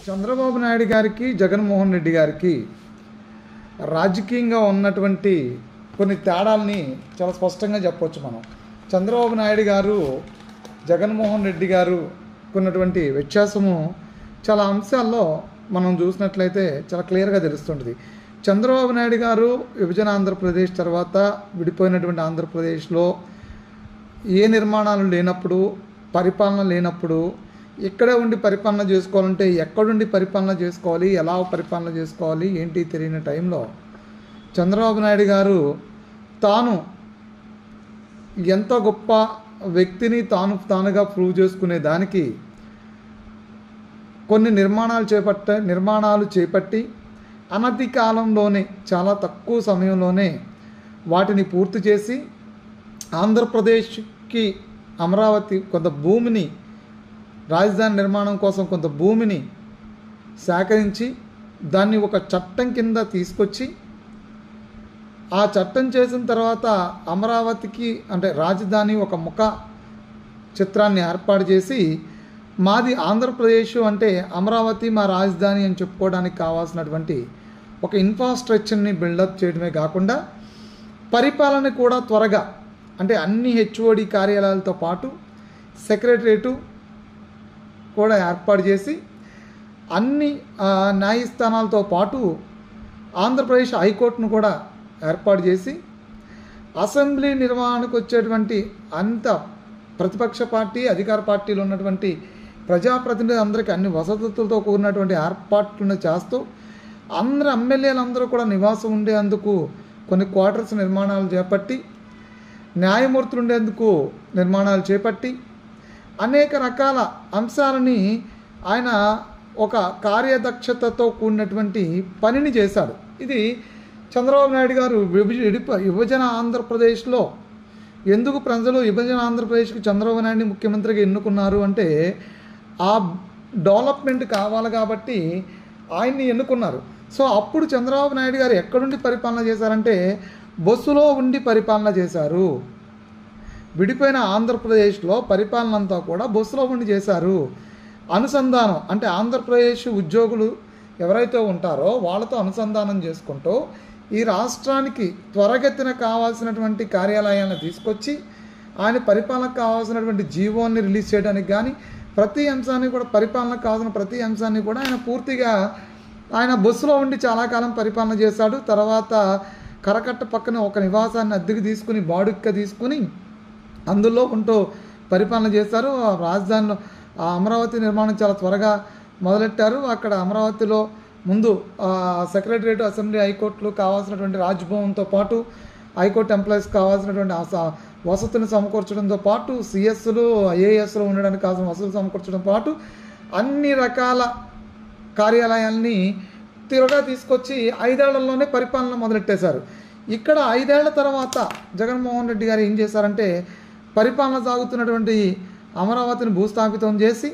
చంద్రబాబు నాయుడు గారికి జగన్మోహన్ రెడ్డి గారికి రాజకీయంగా ఉన్నటువంటి కొన్ని తేడాలని చాలా స్పష్టంగా చెప్పవచ్చు మనం. చంద్రబాబు నాయుడు గారు జగన్మోహన్ రెడ్డి గారు ఉన్నటువంటి వ్యత్యాసము చాలా అంశాల్లో మనం చూసినట్లయితే చాలా క్లియర్గా తెలుస్తుంటుంది. చంద్రబాబు నాయుడు గారు విభజన ఆంధ్రప్రదేశ్ తర్వాత విడిపోయినటువంటి ఆంధ్రప్రదేశ్లో ఏ నిర్మాణాలు లేనప్పుడు, పరిపాలన లేనప్పుడు, ఇక్కడే ఉండి పరిపాలన చేసుకోవాలంటే ఎక్కడుండి పరిపాలన చేసుకోవాలి, ఎలా పరిపాలన చేసుకోవాలి ఏంటి తెలియని టైంలో చంద్రబాబు నాయుడు గారు తాను ఎంత గొప్ప వ్యక్తిని తానుగా ప్రూవ్ చేసుకునే దానికి కొన్ని నిర్మాణాలు చేపట్టి అనతి కాలంలోనే, చాలా తక్కువ సమయంలోనే వాటిని పూర్తి చేసి ఆంధ్రప్రదేశ్కి అమరావతి కొంత భూమిని, రాజధాని నిర్మాణం కోసం కొంత భూమిని సేకరించి దాన్ని ఒక చట్టం కింద తీసుకొచ్చి, ఆ చట్టం చేసిన తర్వాత అమరావతికి అంటే రాజధాని ఒక ముఖ చిత్రాన్ని ఏర్పాటు చేసి, మాది ఆంధ్రప్రదేశ్ అంటే అమరావతి మా రాజధాని అని చెప్పుకోవడానికి కావాల్సినటువంటి ఒక ఇన్ఫ్రాస్ట్రక్చర్ని బిల్డప్ చేయడమే కాకుండా పరిపాలన కూడా త్వరగా, అంటే అన్ని హెచ్ఓడి కార్యాలయాలతో పాటు సెక్రటరేటు కూడా ఏర్పాటు చేసి, అన్ని న్యాయస్థానాలతో పాటు ఆంధ్రప్రదేశ్ హైకోర్టును కూడా ఏర్పాటు చేసి, అసెంబ్లీ నిర్వహణకు వచ్చేటువంటి అంత ప్రతిపక్ష పార్టీ, అధికార పార్టీలు ఉన్నటువంటి ప్రజాప్రతినిధులు అందరికీ అన్ని వసతులతో కూడినటువంటి ఏర్పాట్లను చేస్తూ, అందరు ఎమ్మెల్యేలందరూ కూడా నివాసం ఉండేందుకు కొన్ని క్వార్టర్స్ నిర్మాణాలు చేపట్టి, న్యాయమూర్తులు ఉండేందుకు నిర్మాణాలు చేపట్టి, అనేక రకాల అంశాలని ఆయన ఒక కార్యదక్షతతో కూడినటువంటి పనిని చేశాడు. ఇది చంద్రబాబు నాయుడు గారు విభజన ఆంధ్రప్రదేశ్లో ఎందుకు ప్రజలు విభజన ఆంధ్రప్రదేశ్కి చంద్రబాబు నాయుడిని ముఖ్యమంత్రిగా ఎన్నుకున్నారు అంటే, ఆ డెవలప్మెంట్ కావాలి కాబట్టి ఆయన్ని ఎన్నుకున్నారు. సో అప్పుడు చంద్రబాబు నాయుడు గారు ఎక్కడుండి పరిపాలన చేశారంటే బస్సులో ఉండి పరిపాలన చేశారు. విడిపోయిన ఆంధ్రప్రదేశ్లో పరిపాలన అంతా కూడా బస్సులో ఉండి చేశారు. అనుసంధానం అంటే ఆంధ్రప్రదేశ్ ఉద్యోగులు ఎవరైతే ఉంటారో వాళ్ళతో అనుసంధానం చేసుకుంటూ ఈ రాష్ట్రానికి త్వరగతిన కావాల్సినటువంటి కార్యాలయాలను తీసుకొచ్చి ఆయన పరిపాలనకు కావాల్సినటువంటి జీవోని రిలీజ్ చేయడానికి కానీ, ప్రతి అంశాన్ని కూడా పరిపాలనకు కావాల్సిన ప్రతి అంశాన్ని కూడా ఆయన పూర్తిగా ఆయన బస్సులో ఉండి చాలా కాలం పరిపాలన చేశాడు. తర్వాత కరకట్ట పక్కన ఒక నివాసాన్ని అద్దెకు తీసుకుని, బాడుక్క తీసుకుని అందులో ఉంటూ పరిపాలన చేశారు. రాజధానిలో అమరావతి నిర్మాణం చాలా త్వరగా మొదలెట్టారు. అక్కడ అమరావతిలో ముందు సెక్రటరేట్, అసెంబ్లీ, హైకోర్టులు కావాల్సినటువంటి రాజ్భవన్తో పాటు హైకోర్టు ఎంప్లాయీస్ కావాల్సినటువంటి వసతులను సమకూర్చడంతో పాటు సిఎస్లు, ఐఏఎస్లు ఉండడానికి కావాల్సిన వసతులు సమకూర్చడం పాటు అన్ని రకాల కార్యాలయాల్ని త్వరగా తీసుకొచ్చి 5 ఏళ్లలోనే పరిపాలన మొదలెట్టేశారు. ఇక్కడ 5 ఏళ్ల తర్వాత జగన్మోహన్ రెడ్డి గారు ఏం చేశారంటే, పరిపాలన సాగుతున్నటువంటి అమరావతిని భూస్థాపితం చేసి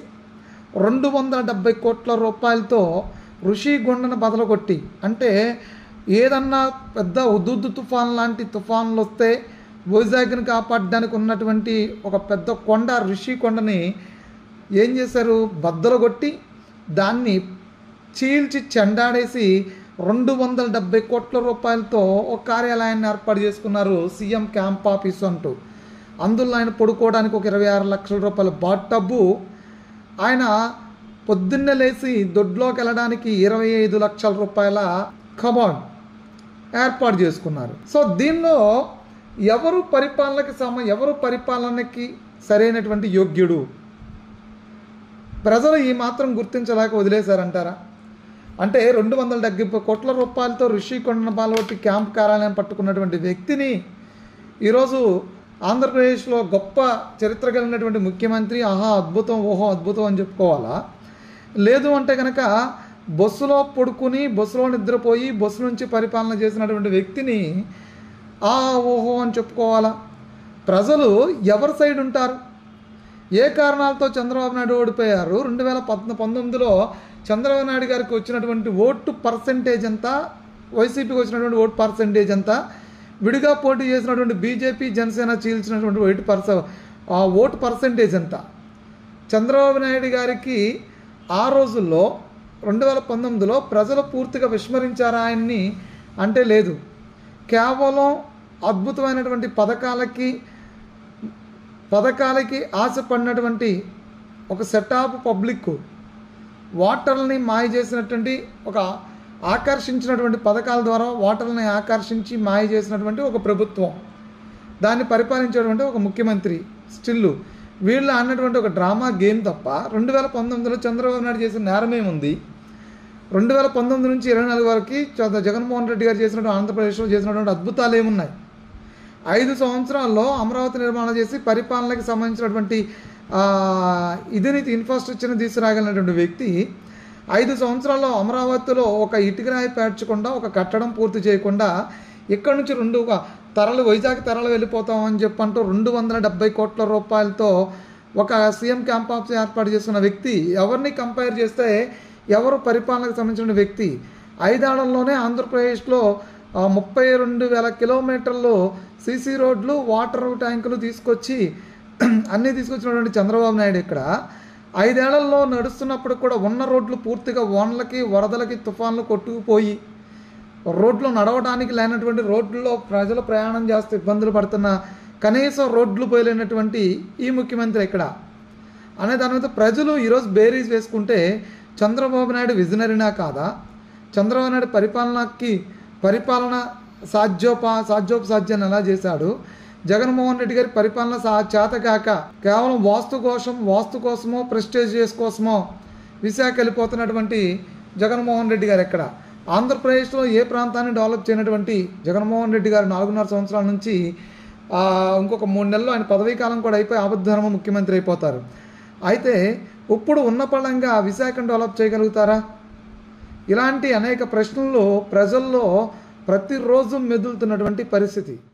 270 కోట్ల రూపాయలతో ఋషికొండను బదలగొట్టి, అంటే ఏదన్నా పెద్ద ఉద్దుద్దు తుఫాన్ లాంటి తుఫాన్లు వస్తే వైజాగ్ని కాపాడడానికి ఉన్నటువంటి ఒక పెద్ద కొండ ఋషికొండని ఏం చేశారు, బద్దలుగొట్టి దాన్ని చీల్చి చెండాడేసి 270 కోట్ల రూపాయలతో ఒక కార్యాలయాన్ని ఏర్పాటు చేసుకున్నారు, సీఎం క్యాంప్ ఆఫీస్ అంటూ. అందులో ఆయన పడుకోవడానికి ఒక 26 లక్షల రూపాయల బాత్ టబ్బు, ఆయన పొద్దున్నే లేచి దొడ్లోకి వెళ్ళడానికి 25 లక్షల రూపాయల కమాండ్ ఏర్పాటు చేసుకున్నారు. సో దీనిలో ఎవరు పరిపాలనకి సరైనటువంటి యోగ్యుడు, ప్రజలు ఈ మాత్రం గుర్తించలేక వదిలేశారంటారా? అంటే 270 కోట్ల రూపాయలతో ఋషికొండను బాలగొట్టి క్యాంప్ కార్యాలయం పట్టుకున్నటువంటి వ్యక్తిని ఈరోజు ఆంధ్రప్రదేశ్లో గొప్ప చరిత్ర కలిగినటువంటి ముఖ్యమంత్రి, ఆహా అద్భుతం, ఓహో అద్భుతం అని చెప్పుకోవాలా? లేదు అంటే కనుక బస్సులో పడుకుని, బస్సులో నిద్రపోయి, బస్సు నుంచి పరిపాలన చేసినటువంటి వ్యక్తిని ఓహో అని చెప్పుకోవాలా? ప్రజలు ఎవరి సైడ్ ఉంటారు? ఏ కారణాలతో చంద్రబాబు నాయుడు ఓడిపోయారు? 2019లో చంద్రబాబు నాయుడు గారికి వచ్చినటువంటి ఓటు పర్సెంటేజ్ ఎంత, వైసీపీకి వచ్చినటువంటి ఓటు పర్సెంటేజ్ ఎంత, విడిగా పోటీ చేసినటువంటి బీజేపీ, జనసేన చీల్చినటువంటి ఓటు పర్సెంటేజ్ ఎంత? చంద్రబాబు నాయుడు గారికి ఆ రోజుల్లో 2019లో ప్రజలు పూర్తిగా విస్మరించారా ఆయన్ని అంటే లేదు. కేవలం అద్భుతమైనటువంటి పథకాలకి ఆశపడినటువంటి ఒక సెట్ ఆఫ్ పబ్లిక్ ఓటర్లని మాయ చేసినటువంటి ఒక ఆకర్షించినటువంటి పథకాల ద్వారా ఓటర్లని ఆకర్షించి మాయ చేసినటువంటి ఒక ప్రభుత్వం, దాన్ని పరిపాలించేటువంటి ఒక ముఖ్యమంత్రి స్టిల్లు వీళ్ళు ఆడినటువంటి ఒక డ్రామా గేమ్ తప్ప 2019లో చంద్రబాబు నాయుడు చేసిన నేరమేముంది? 2019 నుంచి 24 వరకు జగన్మోహన్ రెడ్డి గారు చేసినటువంటి ఆంధ్రప్రదేశ్లో చేసినటువంటి అద్భుతాలు ఏమున్నాయి? 5 సంవత్సరాల్లో అమరావతి నిర్మాణం చేసి పరిపాలనకి సంబంధించినటువంటి ఇన్ఫ్రాస్ట్రక్చర్ని తీసుకురాగలిగినటువంటి వ్యక్తి 5 సంవత్సరాల్లో అమరావతిలో ఒక ఇటుకరాయి పేర్చకుండా, ఒక కట్టడం పూర్తి చేయకుండా ఇక్కడ నుంచి వైజాగ్ తరలి వెళ్ళిపోతామని చెప్పంటూ 270 కోట్ల రూపాయలతో ఒక సీఎం క్యాంప్ ఆఫీస్ ఏర్పాటు చేస్తున్న వ్యక్తి ఎవరిని కంపేర్ చేస్తే ఎవరు పరిపాలనకు సంబంధించిన వ్యక్తి? 5 ఏళ్లలోనే ఆంధ్రప్రదేశ్లో 32,000 కిలోమీటర్లు సీసీ రోడ్లు, వాటర్ ట్యాంకులు అన్నీ తీసుకొచ్చినటువంటి చంద్రబాబు నాయుడు ఇక్కడ 5 ఏళ్లలో నడుస్తున్నప్పుడు కూడా ఉన్న రోడ్లు పూర్తిగా వానలకి, వరదలకి, తుఫాన్లు కొట్టుకుపోయి రోడ్లు నడవడానికి లేనటువంటి రోడ్లలో ప్రజలు ప్రయాణం చేస్తూ ఇబ్బందులు పడుతున్న కనీసం రోడ్లు పోయలేనటువంటి ఈ ముఖ్యమంత్రి ఇక్కడ అనే దాని మీద ప్రజలు ఈరోజు బేరీజ్ వేసుకుంటే చంద్రబాబు నాయుడు విజనరీనా కాదా? చంద్రబాబు నాయుడు పరిపాలన సాధ్యోపసాధ్యాన్ని ఎలా చేశాడు? జగన్మోహన్ రెడ్డి గారి పరిపాలన చేతకాక కేవలం వాస్తు కోసమో ప్రెస్టేజియస్ కోసమో విశాఖ వెళ్ళిపోతున్నటువంటి జగన్మోహన్ రెడ్డి గారు ఎక్కడ? ఆంధ్రప్రదేశ్లో ఏ ప్రాంతాన్ని డెవలప్ చేయనటువంటి జగన్మోహన్ రెడ్డి గారు 4.5 సంవత్సరాల నుంచి ఇంకొక 3 నెలల్లో ఆయన పదవీ కాలం కూడా అయిపోయి ఆపద్ధర్మ ముఖ్యమంత్రి అయిపోతారు. అయితే ఇప్పుడు ఉన్న పళంగా విశాఖను డెవలప్ చేయగలుగుతారా? ఇలాంటి అనేక ప్రశ్నలు ప్రజల్లో ప్రతిరోజు మెదులుతున్నటువంటి పరిస్థితి.